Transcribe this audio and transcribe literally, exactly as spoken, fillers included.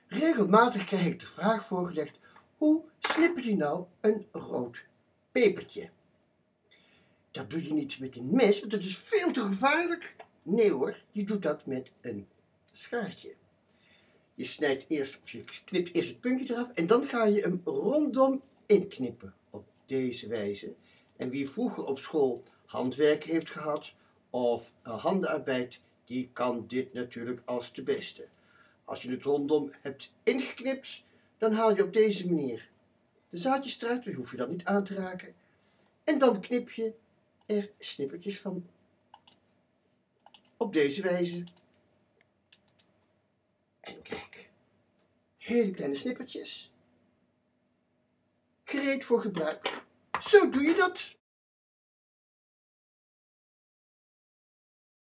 Regelmatig krijg ik de vraag voorgelegd: hoe snipper je nou een rood pepertje? Dat doe je niet met een mes, want dat is veel te gevaarlijk. Nee hoor, je doet dat met een schaartje. Je snijdt eerst, of je knipt eerst het puntje eraf en dan ga je hem rondom inknippen. Op deze wijze. En wie vroeger op school handwerk heeft gehad of handenarbeid, die kan dit natuurlijk als de beste. Als je het rondom hebt ingeknipt, dan haal je op deze manier de zaadjes eruit, dus hoef je dat niet aan te raken. En dan knip je er snippertjes van. Op deze wijze. En kijk, hele kleine snippertjes. Gereed voor gebruik. Zo doe je dat.